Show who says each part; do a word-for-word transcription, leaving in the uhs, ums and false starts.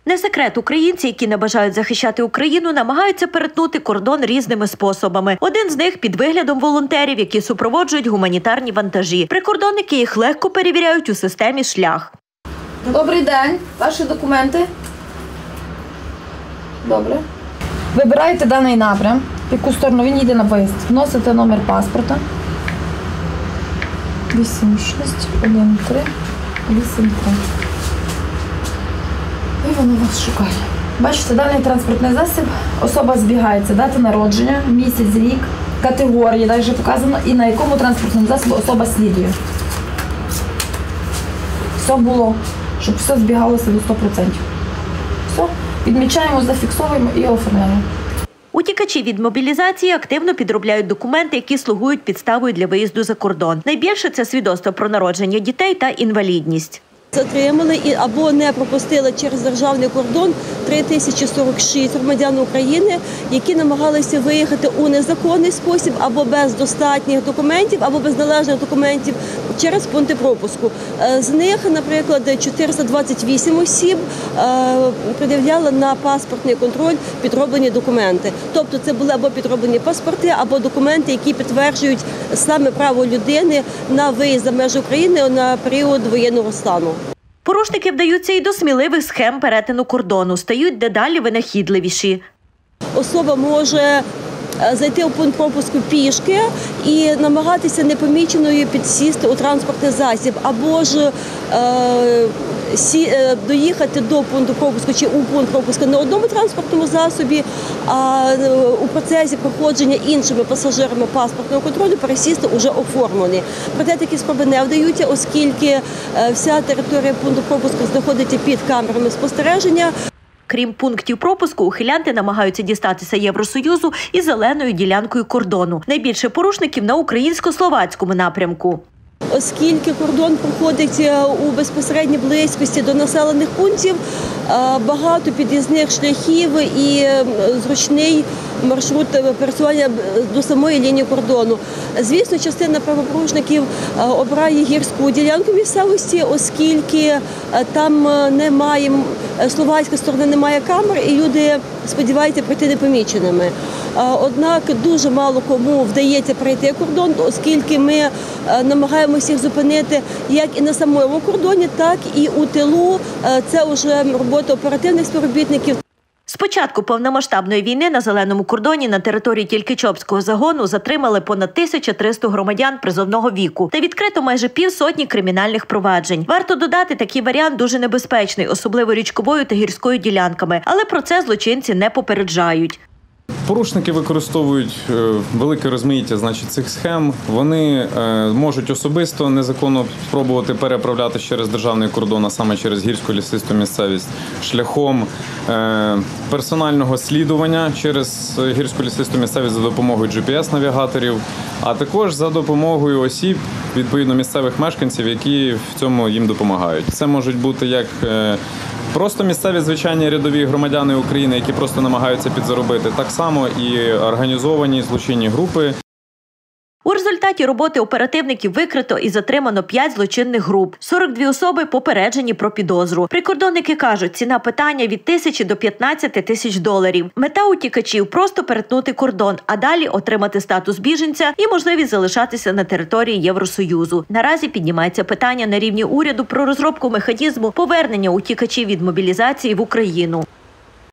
Speaker 1: Не секрет, українці, які не бажають захищати Україну, намагаються перетнути кордон різними способами. Один з них – під виглядом волонтерів, які супроводжують гуманітарні вантажі. Прикордонники їх легко перевіряють у системі «Шлях».
Speaker 2: Добрий день. Ваші документи? Добре. Вибираєте даний напрям, в яку сторону він їде на виїзд. Вносите номер паспорта. вісім шість один три вісім три. І воно вас шукає. Бачите, даний транспортний засіб, особа збігається, дата народження, місяць, рік, категорії, далі показано, і на якому транспортному засобі особа слідує. Все було, щоб все збігалося до сто відсотків. Все, відмічаємо, зафіксовуємо і оформляємо.
Speaker 1: Утікачі від мобілізації активно підробляють документи, які слугують підставою для виїзду за кордон. Найбільше – це свідоцтво про народження дітей та інвалідність.
Speaker 3: Затримали або не пропустили через державний кордон три тисячі сорок шість громадян України, які намагалися виїхати у незаконний спосіб або без достатніх документів, або без належних документів через пункти пропуску. З них, наприклад, чотириста двадцять вісім осіб пред'являли на паспортний контроль підроблені документи. Тобто це були або підроблені паспорти, або документи, які підтверджують саме право людини на виїзд за межі України на період воєнного стану.
Speaker 1: Порушники вдаються і до сміливих схем перетину кордону, стають дедалі винахідливіші.
Speaker 3: Особа може зайти у пункт пропуску пішки і намагатися непоміченою підсісти у транспортний засіб, або ж е, сі, е, доїхати до пункту пропуску чи у пункт пропуску на одному транспортному засобі, а у процесі проходження іншими пасажирами паспортного контролю пересісти уже оформлені. Проте такі спроби не вдаються, оскільки вся територія пункту пропуску знаходиться під камерами спостереження.
Speaker 1: Крім пунктів пропуску, ухилянти намагаються дістатися Євросоюзу і зеленою ділянкою кордону. Найбільше порушників на українсько-словацькому напрямку.
Speaker 3: Оскільки кордон проходить у безпосередній близькості до населених пунктів, багато під'їзних шляхів і зручний маршрут пересування до самої лінії кордону. Звісно, частина правопорушників обирає гірську ділянку місцевості, оскільки там немає, словацька сторона немає камер, і люди сподіваються пройти непоміченими. Однак дуже мало кому вдається пройти кордон, оскільки ми намагаємося їх зупинити як і на самому кордоні, так і у тилу. Це вже робота оперативних співробітників.
Speaker 1: З початку повномасштабної війни на зеленому кордоні на території Тільки-Чопського загону затримали понад тисячу триста громадян призовного віку та відкрито майже півсотні кримінальних проваджень. Варто додати, такий варіант дуже небезпечний, особливо річковою та гірською ділянками, але про це злочинці не попереджають.
Speaker 4: Порушники використовують велике розмаїття, значить, цих схем. Вони можуть особисто незаконно спробувати переправляти через державний кордон, а саме через гірську лісисту місцевість, шляхом персонального слідування через гірську лісисту місцевість за допомогою джі пі ес-навігаторів, а також за допомогою осіб, відповідно, місцевих мешканців, які в цьому їм допомагають. Це можуть бути як просто місцеві звичайні рядові громадяни України, які просто намагаються підзаробити, так само і організовані злочинні групи.
Speaker 1: У результаті роботи оперативників викрито і затримано п'ять злочинних груп. сорок дві особи попереджені про підозру. Прикордонники кажуть, ціна питання від тисячі до п'ятнадцяти тисяч доларів. Мета утікачів – просто перетнути кордон, а далі отримати статус біженця і можливість залишатися на території Євросоюзу. Наразі піднімається питання на рівні уряду про розробку механізму повернення утікачів від мобілізації в Україну.